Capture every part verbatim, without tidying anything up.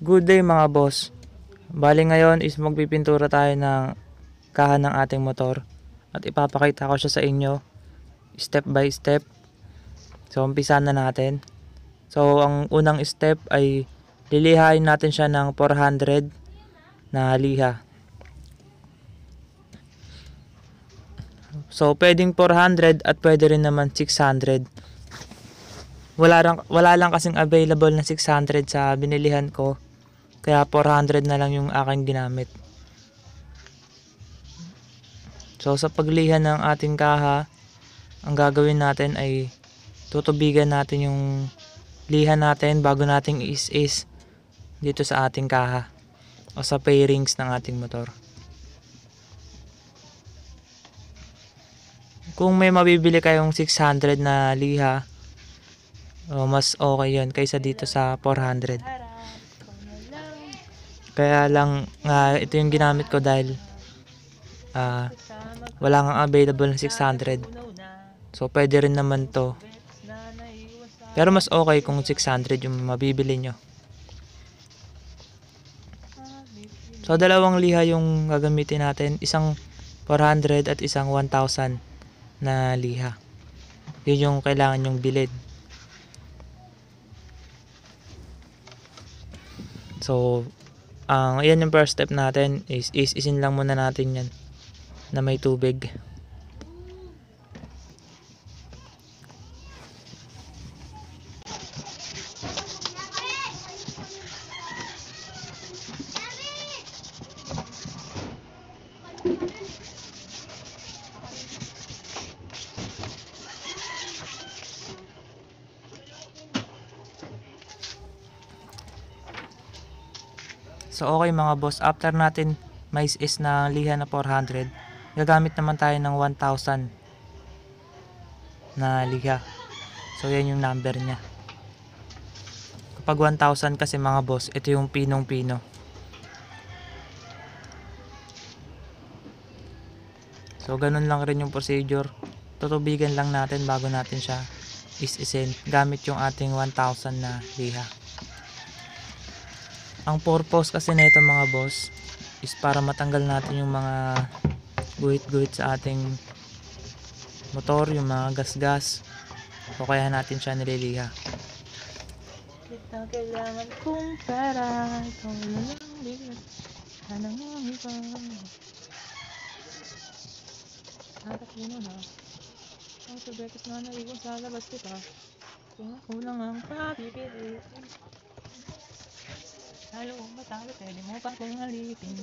Good day mga boss. Bali ngayon is magpipintura tayo ng kaha ng ating motor at ipapakita ko siya sa inyo step by step. So umpisa na natin. So ang unang step ay lilihain natin siya ng four hundred na liha. So pwedeng four hundred at pwede rin naman six hundred. Wala lang, wala lang kasing available na six hundred sa binilihan ko. Kaya four hundred na lang yung aking ginamit. So sa pagliha ng ating kaha, ang gagawin natin ay tutubigan natin yung liha natin bago nating is-is dito sa ating kaha o sa fairings ng ating motor. Kung may mabibili kayong six hundred na liha, oh, mas okay yun kaysa dito sa four hundred. Kaya lang nga uh, ito yung ginamit ko dahil uh, wala kang available na six hundred. So pwede rin naman to. Pero mas okay kung six hundred yung mabibili nyo. So dalawang liha yung gagamitin natin. Isang four hundred at isang one thousand na liha. Yun yung kailangan yung bilid. So ang uh, yan yung first step natin is is-isin lang muna natin yan na may tubig. So okay mga boss, after natin may is na liha na four hundred, gagamit naman tayo ng one thousand na liha. So yan yung number niya. Kapag one thousand kasi mga boss, ito yung pinong pino. So ganun lang rin yung procedure. Tutubigan lang natin bago natin siya is-isin gamit yung ating one thousand na liha. Ang purpose kasi nito mga boss is para matanggal natin yung mga guhit-guhit sa ating motor, yung mga gas-gas. O kaya natin siya nililiha. Kita kailangan kong pera, ikaw na lang din. Sana nga ikaw. Hatak mo na. Ang sabekos na naiwan sa labas kita. Kung ako lang ang papipili. Halo, matalo, pwede mo pa kong alipin.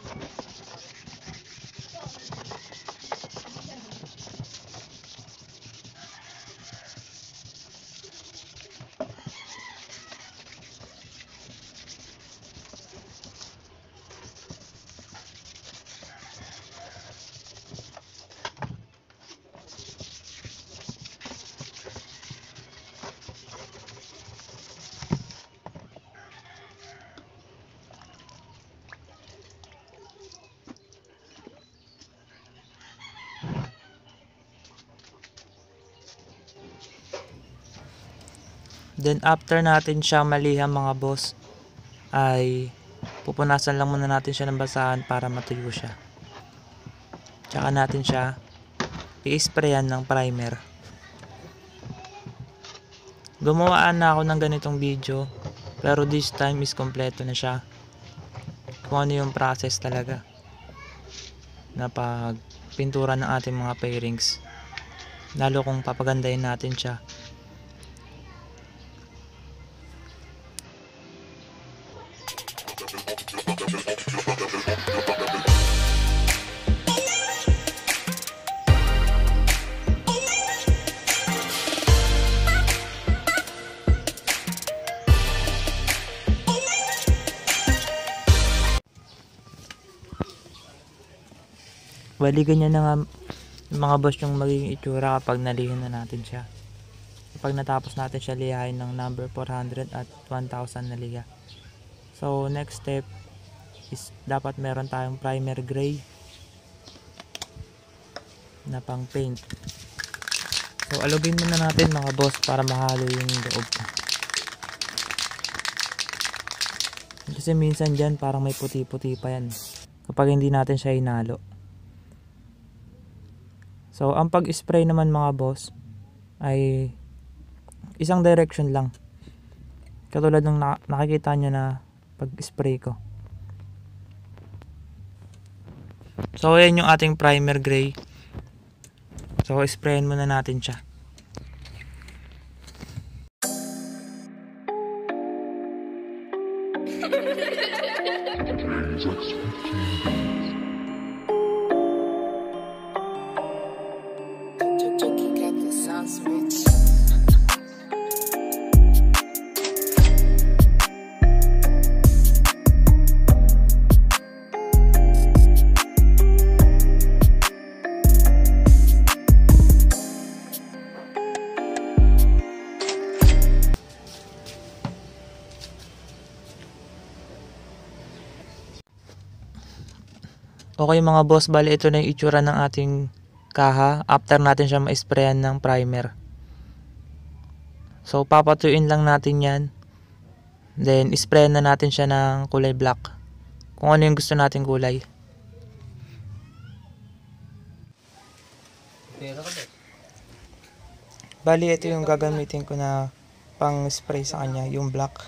Then after natin siya maliha mga boss, ay pupunasan lang muna natin siya ng basahan para matuyo siya. Tsaka natin siya i-sprayan ng primer. Gumawa na ako ng ganitong video, pero this time is kompleto na siya. Kung ano yung process talaga na pagpintura ng ating mga fairings, lalo kung papagandahin natin siya. Bali ganyan na nga mga boss yung magiging itsura kapag nalihin na natin siya. Kapag natapos natin siya lihain ng number four hundred at one thousand na liha. So next step is dapat meron tayong primer gray na pang paint. So alugin muna natin mga boss para mahalo yung loob. Kasi minsan dyan parang may puti-puti pa yan kapag hindi natin siya hinalo. So ang pag-spray naman mga boss ay isang direction lang. Katulad ng na- nakikita nyo na pag-spray ko. So ayan yung ating primer gray. So sprayin muna natin siya. Okay mga boss, bali ito na yung itsura ng ating kaha after natin siya ma-sprayan ng primer. So papatuyuin lang natin yan. Then sprayan na natin siya ng kulay black. Kung ano yung gusto nating kulay. Bali ito yung gagamitin ko na pang spray sa kanya, yung black.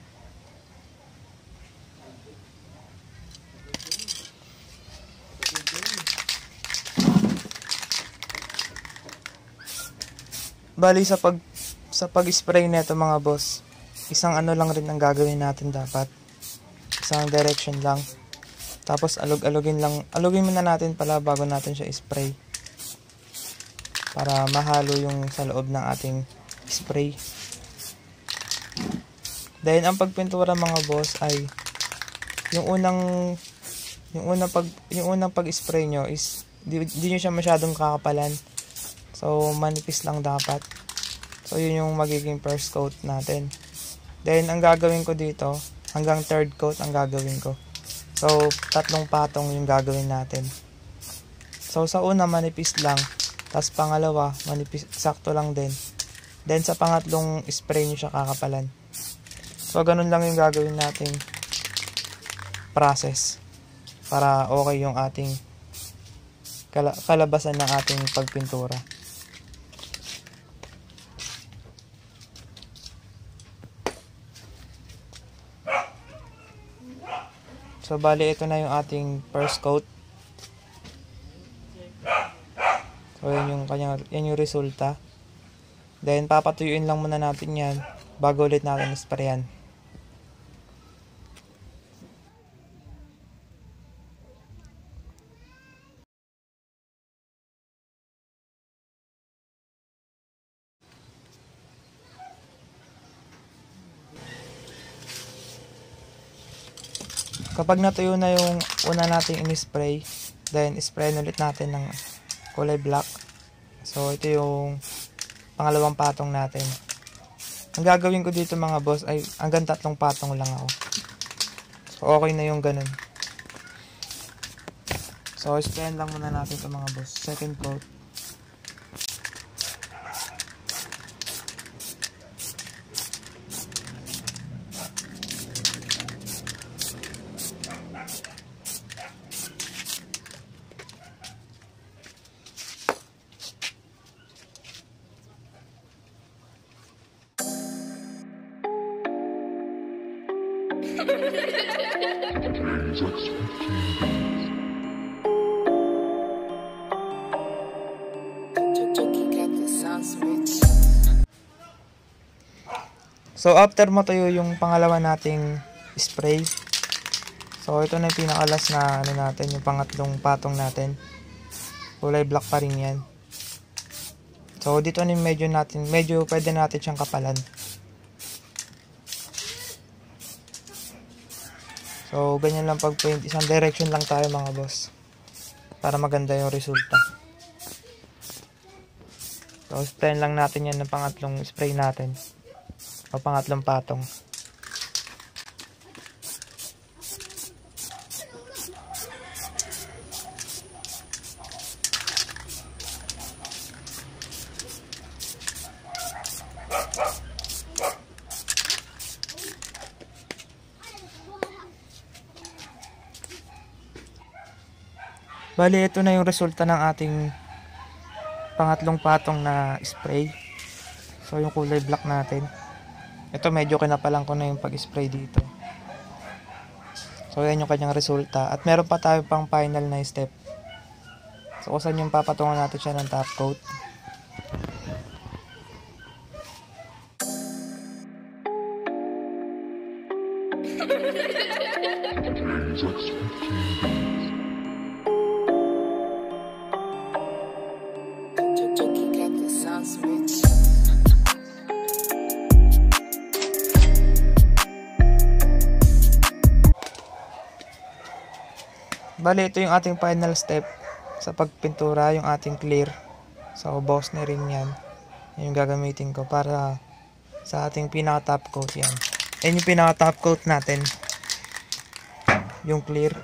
Bali sa pag sa pag-spray nito mga boss, isang ano lang rin ang gagawin natin dapat. Isang direction lang. Tapos alog-alogin lang, alogin muna natin pala bago natin siya spray. Para mahalo yung sa loob ng ating spray. Dahil ang pagpintura mga boss ay yung unang yung unang pag yung unang pag-spray nyo is di, di nyo siya masyadong kakapalan. So, manipis lang dapat. So, yun yung magiging first coat natin. Then, ang gagawin ko dito, hanggang third coat ang gagawin ko. So, tatlong patong yung gagawin natin. So, sa una, manipis lang. Tapos, pangalawa, manipis, sakto lang din. Then, sa pangatlong spray nyo siya kakapalan. So, ganun lang yung gagawin nating process. Para okay yung ating kala kalabasan ng ating pagpintura. So, bali ito na yung ating first coat. So, yan yung, kanyang, yan yung resulta. Then, papatuyuin lang muna natin yan bago ulit natin sprayan. Kapag natuyo na yung una nating in-spray, then sprayan ulit natin ng kulay black. So ito yung pangalawang patong natin. Ang gagawin ko dito mga boss ay hanggang tatlong patong lang ako. So okay na yung ganun. So sprayan lang muna natin ito mga boss. Second coat. So after matuyo yung pangalawa nating spray, so ito na yung pinakalas na ano natin, yung pangatlong patong natin. Kulay black pa rin yan. So dito na medyo natin, medyo pwede natin siyang kapalan. So ganyan lang pag paint, isang direction lang tayo mga boss para maganda yung resulta. So sprayin lang natin yan ng pangatlong spray natin o pangatlong patong. Bali, ito na yung resulta ng ating pangatlong patong na spray. So, yung kulay black natin. Ito, medyo kinapalan ko na yung pag-spray dito. So, yan yung kanyang resulta. At meron pa tayo pang final na step. So, kung saan yung papatungan natin siya ng top coat. Joking got the sound switch. Bali, ito yung ating final step sa pagpintura, yung ating clear. So, boss na rin yan. Yan yung gagamitin ko para sa ating pinaka top coat yan. Yan yung pinaka top coat natin. Yung clear.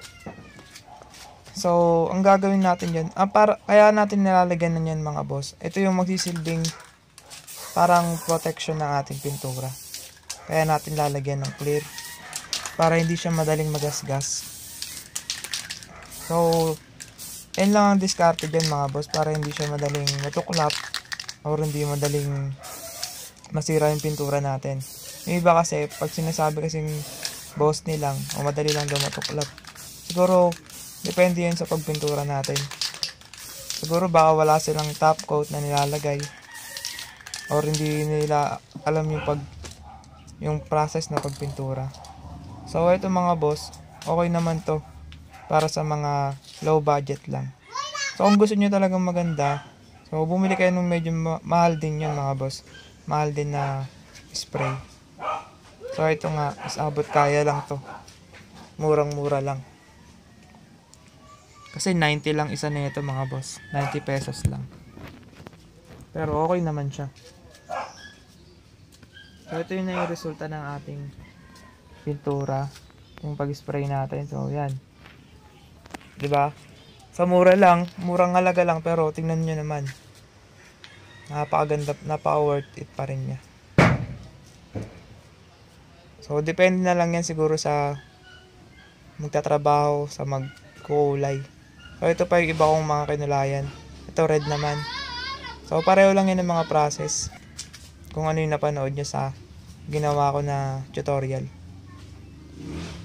So, ang gagawin natin yan, ah, para, kaya natin nilalagyan na yan mga boss. Ito yung magsisilbing parang protection ng ating pintura. Kaya natin lalagyan ng clear para hindi siya madaling magasgas. So, yan lang ang diskarte dyan mga boss para hindi siya madaling matuklap or hindi madaling masira yung pintura natin. Yung iba kasi, pag sinasabi kasing boss nilang o madali lang daw matuklap, siguro, depende yun sa pagpintura natin. Siguro baka wala silang top coat na nilalagay or hindi nila alam yung pag yung process na pagpintura. So, ito mga boss, okay naman to para sa mga low budget lang. So, kung gusto nyo talagang maganda, so, bumili kayo ng medyo ma- mahal din yun mga boss. Mahal din na spray. So, ito nga, is abot kaya lang to. Murang-mura lang. Kasi ninety lang isa na ito mga boss. ninety pesos lang. Pero okay naman siya. So, ito yun na yung resulta ng ating pintura. Yung pag-spray natin. So, yan. Diba? Sa mura lang, murang halaga lang, pero tingnan nyo naman. Napakaganda, napaka-worth it pa rin niya. So, depende na lang yan siguro sa magtatrabaho, sa magkukulay. So, ito pa yung iba kong mga kinulayan. Ito, red naman. So, pareho lang yan ng mga process. Kung ano yung napanood nyo sa ginawa ko na tutorial.